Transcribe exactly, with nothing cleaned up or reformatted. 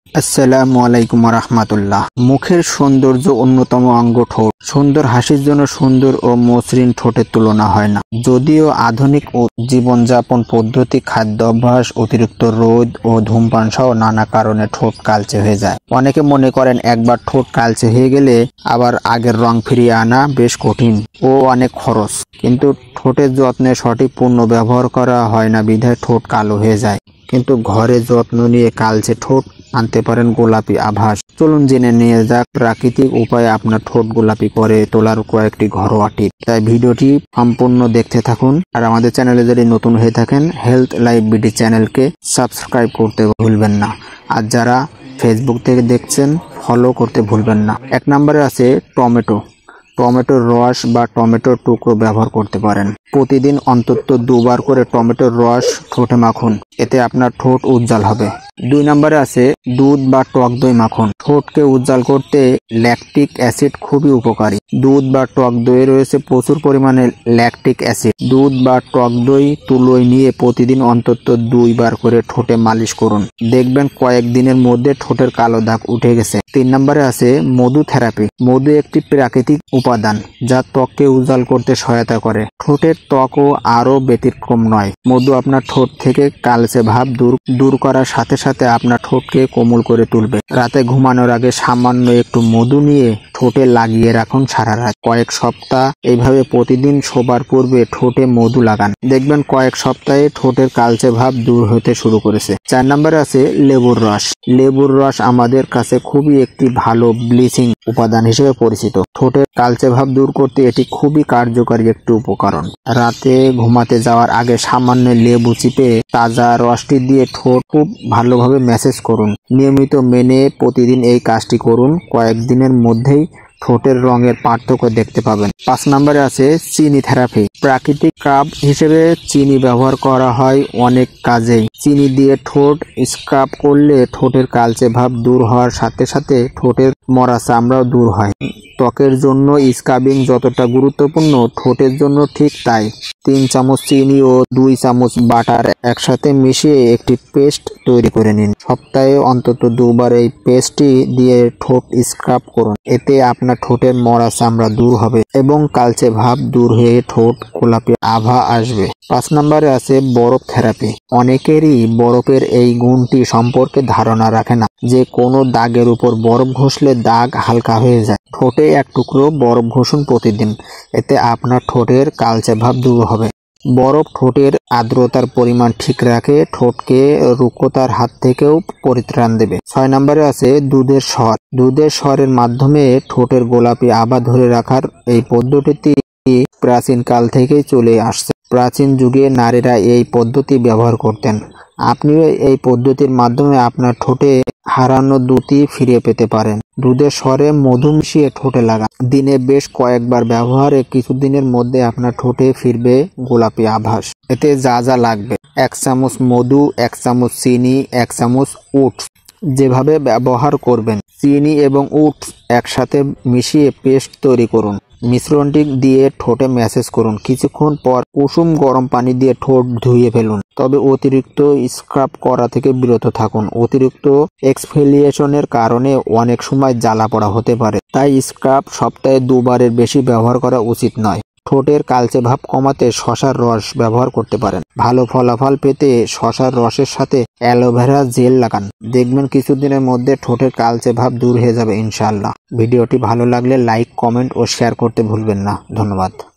আসসালামু আলাইকুম রাহমাতুল্লাহ। মুখের সৌন্দর্য অন্যতম অঙ্গ ঠোঁট। সুন্দর হাসির জন্য সুন্দর ও মসৃণ ঠোঁটের তুলনা হয় না। যদিও আধুনিক ও জীবনযাপন পদ্ধতি, খাদ্যাভ্যাস, অতিরিক্ত রোদ ও ধূমপান সহ নানা কারণে ঠোঁট কালচে হয়ে যায়। অনেকে মনে করেন একবার ঠোঁট কালচে হয়ে গেলে আবার আগের রং ফিরিয়ে আনা বেশ কঠিন ও অনেক খরচ। কিন্তু ঠোঁটের যত্নে সঠিক পণ্য ব্যবহার করা হয় না বিধায় ঠোঁট কালো হয়ে যায়। কিন্তু ঘরে যত্ন নিয়ে কালচে ঠোঁট আনতে পারেন গোলাপি আভাস। চলুন জেনে নিয়ে যাক প্রাকৃতিক উপায়ে আপনার ঠোঁট গোলাপি করে তোলার কয়েকটি ঘরোয়া টিপ। তাই ভিডিওটি সম্পূর্ণ দেখতে থাকুন। আর আমাদের চ্যানেলে যদি নতুন হয়ে থাকেন হেলথ লাইফ বিডি চ্যানেলকে সাবস্ক্রাইব করতে ভুলবেন না। আর যারা ফেসবুক থেকে দেখছেন ফলো করতে ভুলবেন না। এক নম্বরে আছে টমেটো। টমেটোর রস বা টমেটোর টুকরো ব্যবহার করতে পারেন। প্রতিদিন অন্তত দুবার করে টমেটোর রস ঠোঁটে মাখুন, এতে আপনার ঠোঁট উজ্জ্বল হবে। দুই নম্বরে আছে দুধ বা টক দই মাখুন। ঠোঁটকে উজ্জ্বল করতে ল্যাকটিক অ্যাসিড খুবই উপকারী। দুধ বা টক দইয়ে রয়েছে প্রচুর পরিমাণে ল্যাকটিক অ্যাসিড। দুধ বা টক দই তুলোয় নিয়ে প্রতিদিন অন্তত দুইবার করে ঠোঁটে মালিশ করুন, দেখবেন কয়েকদিনের মধ্যে ঠোঁটের কালো দাগ উঠে গেছে। তিন নম্বরে আছে মধু থেরাপি। মধু একটি প্রাকৃতিক উপাদান যা ত্বককে উজ্জ্বল করতে সহায়তা করে। ঠোঁটের ত্বকও আরও ব্যতিক্রম নয়। মধু আপনার ঠোঁট থেকে কালচে ভাব দূর দূর করার সাথে সাথে আপনার ঠোঁটকে কোমল করে তুলবে। রাতে ঘুমানোর আগে সামান্য একটু মধু নিয়ে ঠোঁটে লাগিয়ে রাখুন সারা রাত। কয়েক সপ্তাহ এইভাবে প্রতিদিন শোবার পূর্বে ঠোঁটে মধু লাগান, দেখবেন কয়েক সপ্তাহে ঠোঁটের কালচে ভাব দূর হতে শুরু করেছে। চার নম্বরে আছে লেবুর রস। লেবুর রস আমাদের কাছে খুবই একটি ভালো ব্লিচিং উপাদান হিসেবে পরিচিত। ঠোঁটের কালচে ভাব দূর করতে এটি খুবই কার্যকরী একটি উপকরণ। রাতে ঘুমাতে যাওয়ার আগে সামান্য লেবু চিপে তাজা রসটি দিয়ে ঠোঁট খুব ভালোভাবে ম্যাসেজ করুন। নিয়মিত মেনে প্রতিদিন এই কাজটি করুন, কয়েকদিনের মধ্যেই ঠোঁটের রঙের পার্থক্য দেখতে পাবেন। পাঁচ নম্বরে আছে চিনি থেরাপি। প্রাকৃতিক স্ক্রাব হিসেবে চিনি ব্যবহার করা হয় অনেক কাজেই। চিনি দিয়ে ঠোঁট স্ক্রাব করলে ঠোঁটের কালচে ভাব দূর হওয়ার সাথে সাথে ঠোঁটের মরা চামড়াও দূর হয়। ত্বকের জন্য স্ক্রাবিং যতটা গুরুত্বপূর্ণ, ঠোঁটের জন্য ঠিক তাই। তিন চামচ চিনি ও দুই চামচ বাটার একসাথে মিশিয়ে একটি পেস্ট তৈরি করে নিন। সপ্তাহে অন্তত দুবার এই পেস্টটি দিয়ে ঠোঁট স্ক্রাব করুন, এতে আপনার ঠোঁটের মরা চামড়া দূর হবে এবং কালচে ভাব দূর হয়ে ঠোঁট গোলাপি আভা আসবে। পাঁচ নম্বরে আছে বরফ থেরাপি। অনেকেরই বরফের এই গুণটি সম্পর্কে ধারণা রাখে না যে কোনো দাগের উপর বরফ ঘষলে দাগ হালকা হয়ে যায়। ঠোঁটে এক টুকরো বরফ ঘষুন প্রতিদিন, এতে আপনার ঠোঁটের কালচে ভাব দূর হবে। বরফ ঠোঁটের আর্দ্রতার পরিমাণ ঠিক রাখে, ঠোঁটকে রুক্ষতার হাত থেকেও পরিত্রাণ দেবে। ছয় নম্বরে আছে দুধের স্বর। দুধের স্বরের মাধ্যমে ঠোঁটের গোলাপি আভা ধরে রাখার এই পদ্ধতিটি প্রাচীন কাল থেকেই চলে আসছে। প্রাচীন যুগে নারীরা এই পদ্ধতি ব্যবহার করতেন। আপনিও এই পদ্ধতির মাধ্যমে আপনার ঠোঁটে হারানো দুধই ফিরে পেতে পারেন। দুধের স্বরে মধু মিশিয়ে ঠোঁটে লাগান। দিনে বেশ কয়েকবার ব্যবহারে কিছুদিনের মধ্যে আপনার ঠোঁটে ফিরবে গোলাপি আভাস। এতে যা যা লাগবে: এক চামচ মধু, এক চামচ চিনি, এক চামচ ওটস। যেভাবে ব্যবহার করবেন: চিনি এবং ওটস একসাথে মিশিয়ে পেস্ট তৈরি করুন। মিশ্রণটি দিয়ে ঠোঁটে ম্যাসেজ করুন। কিছুক্ষণ পর কুসুম গরম পানি দিয়ে ঠোঁট ধুয়ে ফেলুন। তবে অতিরিক্ত স্ক্রাব করা থেকে বিরত থাকুন। অতিরিক্ত এক্সফোলিয়েশনের কারণে অনেক সময় জ্বালা পোড়া হতে পারে, তাই স্ক্রাব সপ্তাহে দুবারের বেশি ব্যবহার করা উচিত নয়। ঠোঁটের কালচে ভাব কমাতে শসার রস ব্যবহার করতে পারেন। ভালো ফলাফল পেতে শসার রসের সাথে অ্যালোভেরা জেল লাগান, দেখবেন কিছুদিনের মধ্যে ঠোঁটের কালচে ভাব দূর হয়ে যাবে ইনশাআল্লাহ। ভিডিওটি ভালো লাগলে লাইক, কমেন্ট ও শেয়ার করতে ভুলবেন না। ধন্যবাদ।